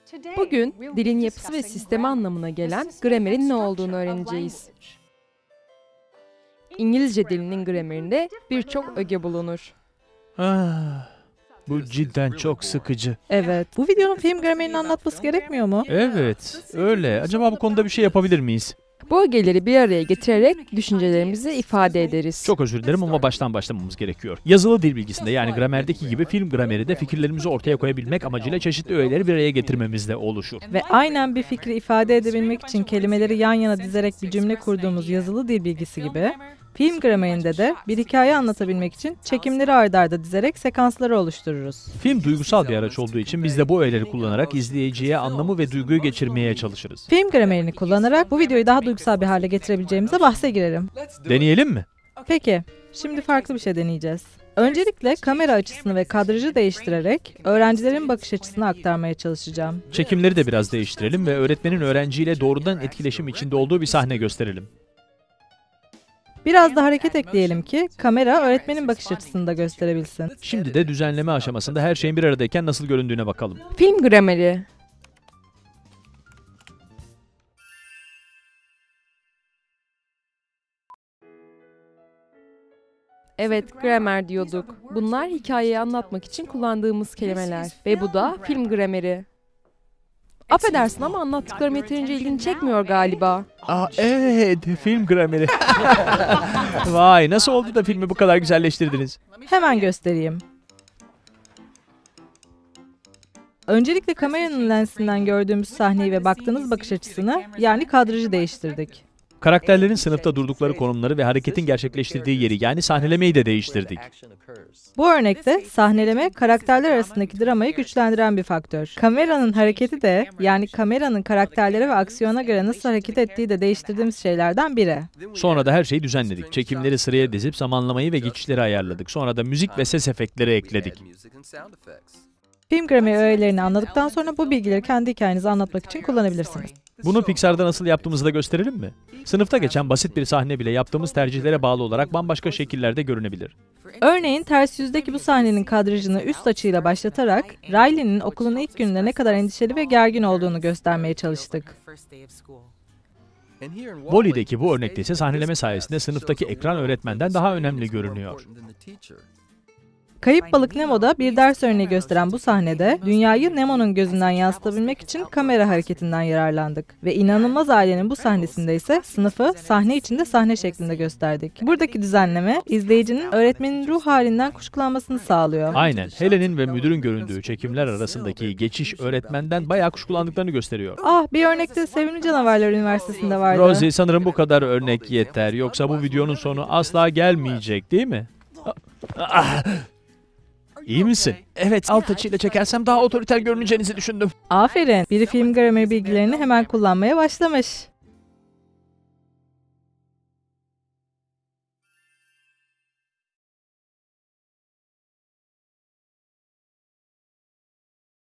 Bugün dilin yapısı ve sistemi anlamına gelen gramerin ne olduğunu öğreneceğiz. İngilizce dilinin gramerinde birçok öge bulunur. Bu cidden çok sıkıcı. Evet. Bu videonun film gramerini anlatması gerekmiyor mu? Evet, öyle. Acaba bu konuda bir şey yapabilir miyiz? Bu ögeleri bir araya getirerek düşüncelerimizi ifade ederiz. Çok özür dilerim ama baştan başlamamız gerekiyor. Yazılı dil bilgisinde yani gramerdeki gibi film grameri de fikirlerimizi ortaya koyabilmek amacıyla çeşitli öğeleri bir araya getirmemizle oluşur. Ve aynen bir fikri ifade edebilmek için kelimeleri yan yana dizerek bir cümle kurduğumuz yazılı dil bilgisi gibi, film gramerinde de bir hikaye anlatabilmek için çekimleri ard arda dizerek sekansları oluştururuz. Film duygusal bir araç olduğu için biz de bu öğeleri kullanarak izleyiciye anlamı ve duyguyu geçirmeye çalışırız. Film gramerini kullanarak bu videoyu daha duygusal bir hale getirebileceğimize bahse girelim. Deneyelim mi? Peki, şimdi farklı bir şey deneyeceğiz. Öncelikle kamera açısını ve kadrajı değiştirerek öğrencilerin bakış açısını aktarmaya çalışacağım. Çekimleri de biraz değiştirelim ve öğretmenin öğrenciyle doğrudan etkileşim içinde olduğu bir sahne gösterelim. Biraz da hareket ekleyelim ki kamera öğretmenin bakış açısını da gösterebilsin. Şimdi de düzenleme aşamasında her şeyin bir aradayken nasıl göründüğüne bakalım. Film grameri. Evet, gramer diyorduk. Bunlar hikayeyi anlatmak için kullandığımız kelimeler. Ve bu da film grameri. Affedersin ama anlattıklarım yeterince ilgini çekmiyor galiba. Evet, film grameri. Vay, nasıl oldu da filmi bu kadar güzelleştirdiniz? Hemen göstereyim. Öncelikle kameranın lensinden gördüğümüz sahneyi ve baktığınız bakış açısını, yani kadrajı değiştirdik. Karakterlerin sınıfta durdukları konumları ve hareketin gerçekleştirdiği yeri yani sahnelemeyi de değiştirdik. Bu örnekte sahneleme karakterler arasındaki dramayı güçlendiren bir faktör. Kameranın hareketi de, yani kameranın karakterlere ve aksiyona göre nasıl hareket ettiği de değiştirdiğimiz şeylerden biri. Sonra da her şeyi düzenledik. Çekimleri sıraya dizip zamanlamayı ve geçişleri ayarladık. Sonra da müzik ve ses efektleri ekledik. Film grameri öğelerini anladıktan sonra bu bilgileri kendi hikayenizi anlatmak için kullanabilirsiniz. Bunu Pixar'da nasıl yaptığımızı da gösterelim mi? Sınıfta geçen basit bir sahne bile yaptığımız tercihlere bağlı olarak bambaşka şekillerde görünebilir. Örneğin ters yüzdeki bu sahnenin kadrajını üst açıyla başlatarak Riley'nin okulun ilk gününde ne kadar endişeli ve gergin olduğunu göstermeye çalıştık. Wall-E'deki bu örnekte ise sahneleme sayesinde sınıftaki ekran öğretmenden daha önemli görünüyor. Kayıp Balık Nemo'da bir ders örneği gösteren bu sahnede dünyayı Nemo'nun gözünden yansıtabilmek için kamera hareketinden yararlandık. Ve İnanılmaz Ailenin bu sahnesinde ise sınıfı sahne içinde sahne şeklinde gösterdik. Buradaki düzenleme izleyicinin öğretmenin ruh halinden kuşkulanmasını sağlıyor. Aynen. Helen'in ve müdürün göründüğü çekimler arasındaki geçiş öğretmenden bayağı kuşkulandıklarını gösteriyor. Bir örnekte Sevimli Canavarlar Üniversitesi'nde vardı. Rosie, sanırım bu kadar örnek yeter. Yoksa bu videonun sonu asla gelmeyecek, değil mi? İyi misin? Evet, alt açıyla çekersem daha otoriter görüneceğinizi düşündüm. Aferin. Biri film grameri bilgilerini hemen kullanmaya başlamış.